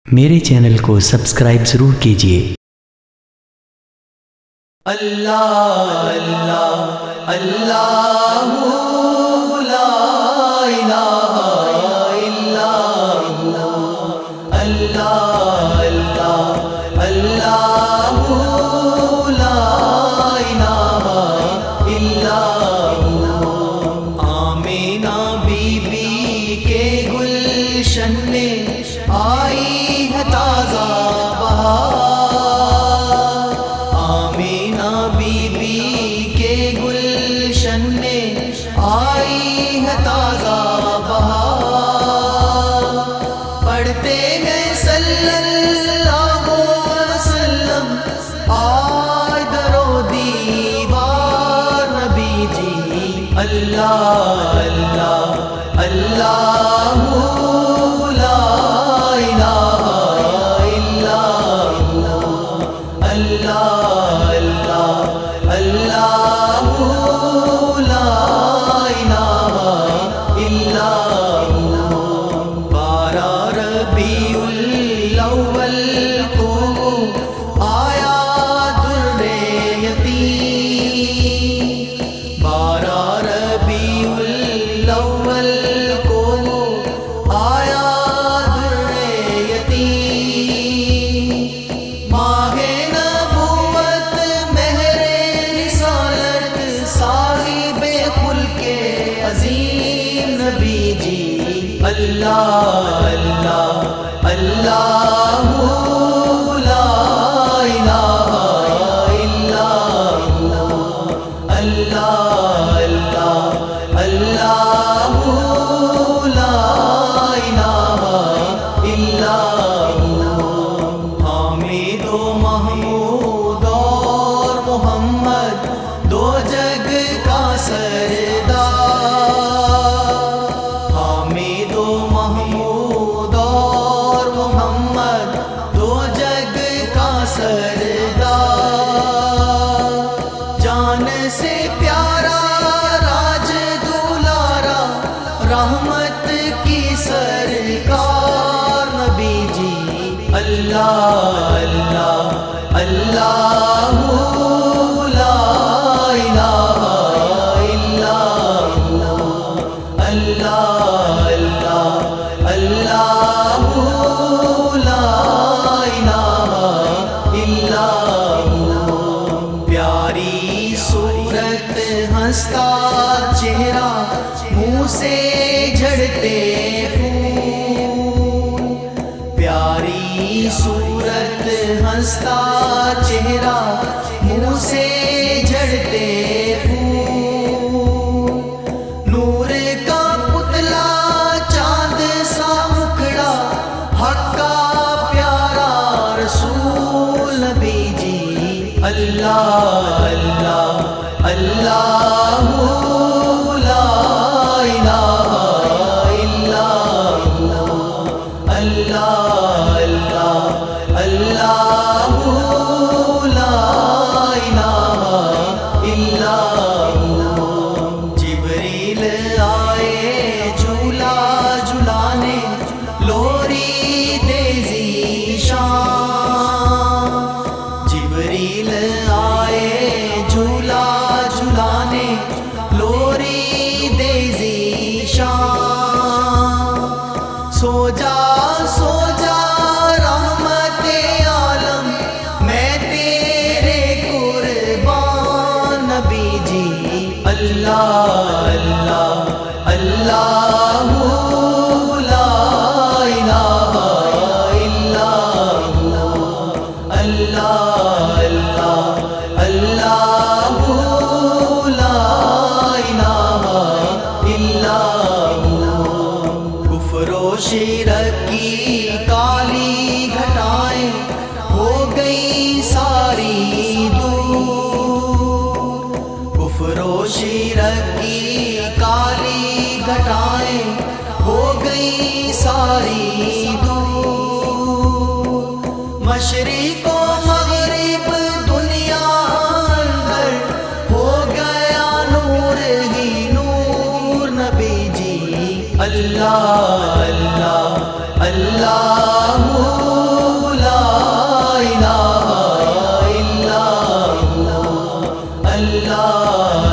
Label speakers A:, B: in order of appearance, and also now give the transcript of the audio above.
A: میرے چینل کو سبسکرائب ضرور کیجیے۔
B: اللہ اللہ اللہ لا الہ الا اللہ، اللہ اللہ اللہ لا الہ الا اللہ۔ آمینہ بی بی کے گلشن میں آئی ہے تازہ بہار، آمینہ بی بی کے گلشن میں آئی ہے تازہ بہار، پڑھتے ہیں صلی اللہ علیہ وسلم آج درو دیوار نبی جی، اللہ اللہ اللہ اللہ اللہ اللہ لا الہ الا اللہ، اللہ اللہ اللہ لا الہ الا اللہ۔ حامد و محمود اور محمد دو جگ کا سردار، محمود اور محمد دو جگ کا سردار، جان سے پیارا راج دلارا رحمت کی سرکار نبی جی، اللہ اللہ اللہ لا الہ الا اللہ، اللہ اللہ لا الہ الا اللہ۔ پیاری صورت ہنستا چہرہ منہ سے جھڑتے پھول، پیاری صورت ہنستا چہرہ منہ سے جھڑتے پھول، نور کا پتلا چاند سا مکھڑا حق کا پیارا رسول نبی جی، اللہ اللہ اللہ لا الہ الا اللہ، اللہ اللہ اللہ لا الہ الا اللہ۔ جبریل آئے جھولا جھلانے لوری دے ذیشان، جبریل آئے جھولا جھلانے لوری دے ذیشان، سو جا سو جا رحمت عالم میں تیرے قربان نبی جی، اللہ اللہ اللہ لا الہ الا اللہ، اللہ اللہ اللہ لا الہ الا اللہ۔ کفر و شرک کی کالی گھٹائیں ہو گئی ساری دور، کفر و شرک کی کالی گھٹائیں ہو گئی ساری دور، مشرق و مغرب دنیا اندر ہو گیا نور ہی نور نبی جی، اللہ اللہ اللہ اللہ